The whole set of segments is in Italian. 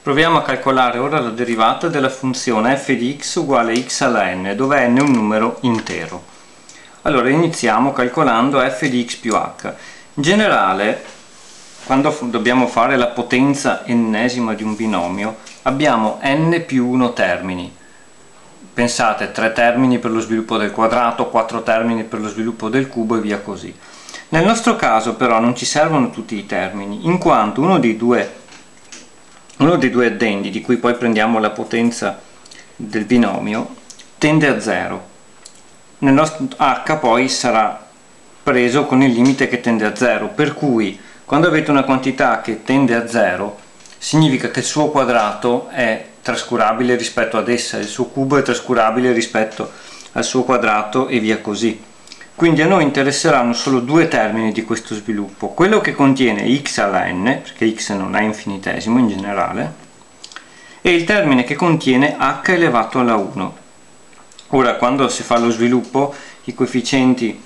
Proviamo a calcolare ora la derivata della funzione f di x uguale x alla n, dove n è un numero intero. Allora iniziamo calcolando f di x più h. In generale, quando dobbiamo fare la potenza ennesima di un binomio, abbiamo n più 1 termini. Pensate, 3 termini per lo sviluppo del quadrato, 4 termini per lo sviluppo del cubo e via così. Nel nostro caso però non ci servono tutti i termini, in quanto uno dei due addendi, di cui poi prendiamo la potenza del binomio, tende a 0. Nel nostro h poi sarà preso con il limite che tende a 0, per cui quando avete una quantità che tende a 0 significa che il suo quadrato è trascurabile rispetto ad essa, il suo cubo è trascurabile rispetto al suo quadrato e via così. Quindi a noi interesseranno solo due termini di questo sviluppo, quello che contiene x alla n, perché x non è infinitesimo in generale, e il termine che contiene h elevato alla 1. Ora, quando si fa lo sviluppo, i coefficienti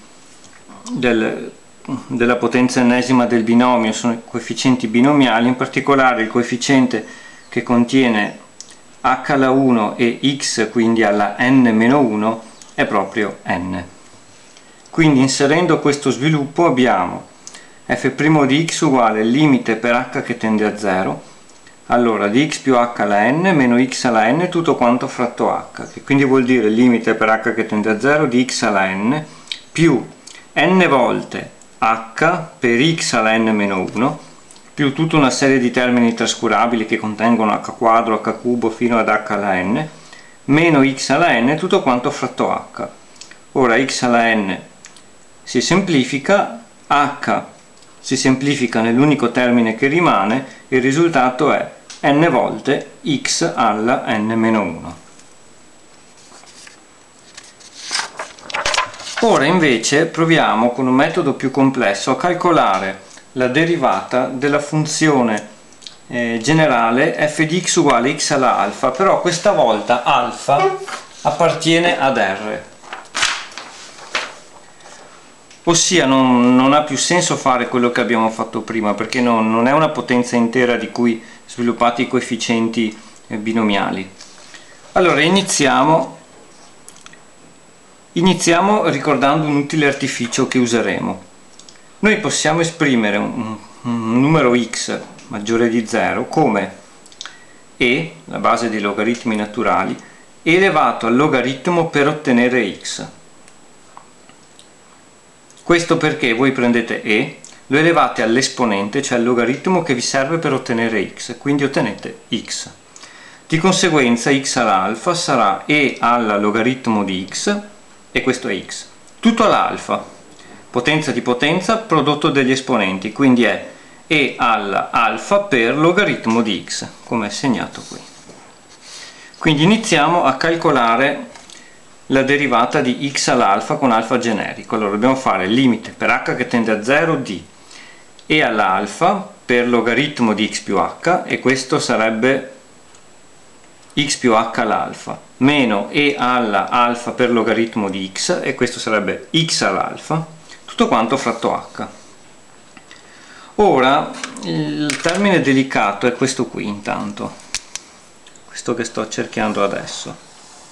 della potenza ennesima del binomio sono i coefficienti binomiali, in particolare il coefficiente che contiene h alla 1 e x quindi alla n-1 è proprio n. Quindi inserendo questo sviluppo abbiamo f' di x uguale limite per h che tende a 0, allora di x più h alla n meno x alla n tutto quanto fratto h, che quindi vuol dire limite per h che tende a 0 di x alla n più n volte h per x alla n meno 1 più tutta una serie di termini trascurabili che contengono h quadro, h cubo fino ad h alla n meno x alla n tutto quanto fratto h. Ora x alla n si semplifica, h si semplifica nell'unico termine che rimane e il risultato è n volte x alla n-1. Ora invece proviamo con un metodo più complesso a calcolare la derivata della funzione generale f di x uguale x alla alfa, però questa volta alfa appartiene ad r. Ossia non ha più senso fare quello che abbiamo fatto prima, perché non è una potenza intera di cui sviluppati i coefficienti binomiali. Allora iniziamo ricordando un utile artificio che useremo. Noi possiamo esprimere un numero x maggiore di 0 come e, la base dei logaritmi naturali, elevato al logaritmo per ottenere x. Questo perché voi prendete e, lo elevate all'esponente, cioè al logaritmo che vi serve per ottenere x, quindi ottenete x. Di conseguenza x all'alfa sarà e alla logaritmo di x, e questo è x. Tutto all'alfa, potenza di potenza, prodotto degli esponenti, quindi è e alla alfa per logaritmo di x, come è segnato qui. Quindi iniziamo a calcolare la derivata di x all'alfa con alfa generico. Allora dobbiamo fare il limite per h che tende a 0 di e all'alfa per logaritmo di x più h, e questo sarebbe x più h all'alfa, meno e alla alfa per logaritmo di x, e questo sarebbe x all'alfa, tutto quanto fratto h. Ora il termine delicato è questo qui, intanto, questo che sto cerchiando adesso.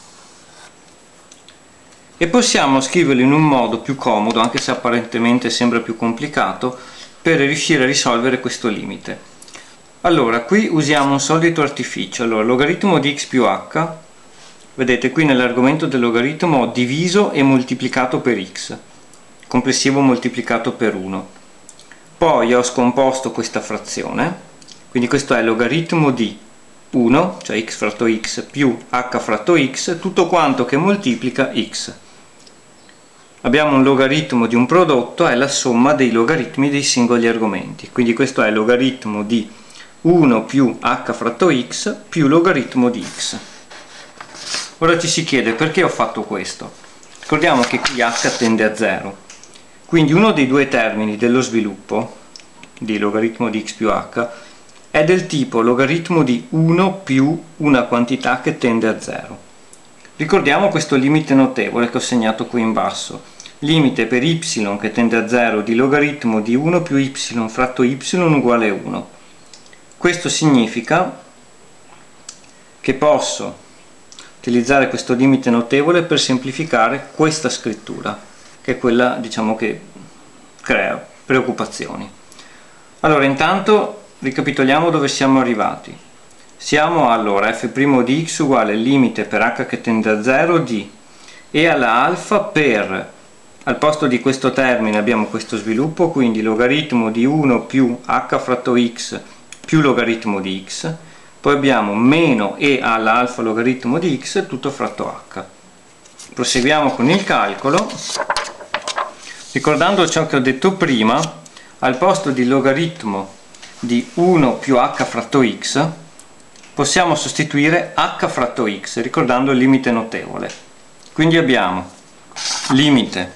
E possiamo scriverlo in un modo più comodo, anche se apparentemente sembra più complicato, per riuscire a risolvere questo limite. Allora, qui usiamo un solito artificio. Allora, logaritmo di x più h, vedete qui nell'argomento del logaritmo ho diviso e moltiplicato per x, complessivo moltiplicato per 1. Poi ho scomposto questa frazione, quindi questo è logaritmo di 1, cioè x fratto x più h fratto x, tutto quanto che moltiplica x. Abbiamo un logaritmo di un prodotto, è la somma dei logaritmi dei singoli argomenti, quindi questo è logaritmo di 1 più h fratto x più logaritmo di x. Ora ci si chiede perché ho fatto questo. Ricordiamo che qui h tende a 0, quindi uno dei due termini dello sviluppo di logaritmo di x più h è del tipo logaritmo di 1 più una quantità che tende a 0. Ricordiamo questo limite notevole che ho segnato qui in basso. Limite per y che tende a 0 di logaritmo di 1 più y fratto y uguale 1. Questo significa che posso utilizzare questo limite notevole per semplificare questa scrittura, che è quella, diciamo, che crea preoccupazioni. Allora, intanto ricapitoliamo dove siamo arrivati. Siamo allora f' di x uguale limite per h che tende a 0 di e alla alfa per, al posto di questo termine abbiamo questo sviluppo, quindi logaritmo di 1 più h fratto x più logaritmo di x, poi abbiamo meno e alla alfa logaritmo di x tutto fratto h. Proseguiamo con il calcolo, ricordando ciò che ho detto prima. Al posto di logaritmo di 1 più h fratto x possiamo sostituire h fratto x, ricordando il limite notevole. Quindi abbiamo limite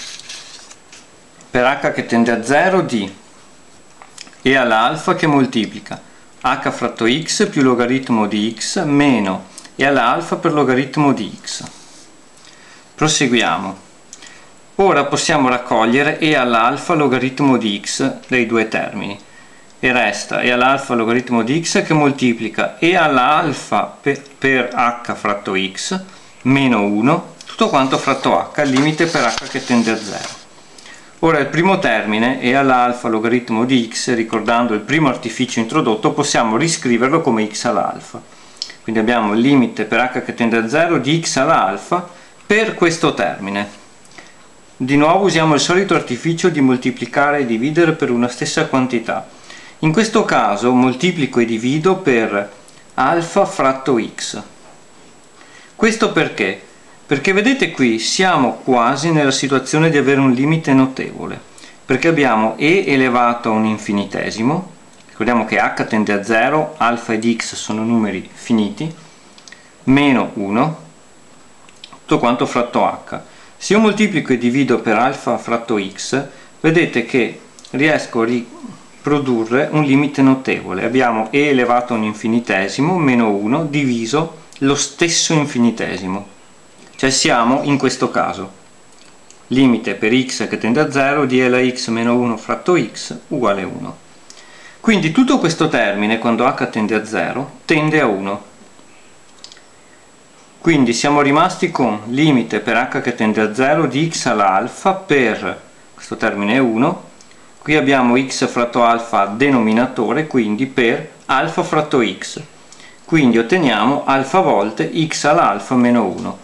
per h che tende a 0 di e alla alfa che moltiplica h fratto x più logaritmo di x meno e alla alfa per logaritmo di x. Proseguiamo. Ora possiamo raccogliere e all'alfa logaritmo di x dei due termini e resta e all'alfa logaritmo di x che moltiplica e all'alfa per h fratto x meno 1 tutto quanto fratto h, limite per h che tende a 0. Ora il primo termine e all'alfa logaritmo di x, ricordando il primo artificio introdotto, possiamo riscriverlo come x all'alfa. Quindi abbiamo il limite per h che tende a 0 di x all'alfa per questo termine. Di nuovo usiamo il solito artificio di moltiplicare e dividere per una stessa quantità. In questo caso moltiplico e divido per alfa fratto x. Questo perché? Perché vedete qui siamo quasi nella situazione di avere un limite notevole, perché abbiamo e elevato a un infinitesimo, ricordiamo che h tende a 0, alfa ed x sono numeri finiti, meno 1, tutto quanto fratto h. Se io moltiplico e divido per alfa fratto x, vedete che riesco a riprodurre un limite notevole. Abbiamo e elevato a un infinitesimo meno 1 diviso lo stesso infinitesimo. Cioè siamo in questo caso. Limite per x che tende a 0 di e alla x meno 1 fratto x uguale 1. Quindi tutto questo termine, quando h tende a 0, tende a 1. Quindi siamo rimasti con limite per h che tende a 0 di x all'alfa per, questo termine è 1, qui abbiamo x fratto alfa denominatore, quindi per alfa fratto x, quindi otteniamo alfa volte x all'alfa meno 1.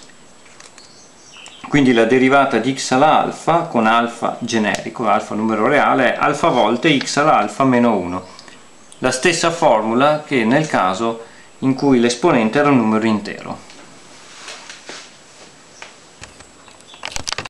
Quindi la derivata di x all'alfa con alfa generico, alfa numero reale, è alfa volte x all'alfa meno 1. La stessa formula che nel caso in cui l'esponente era un numero intero.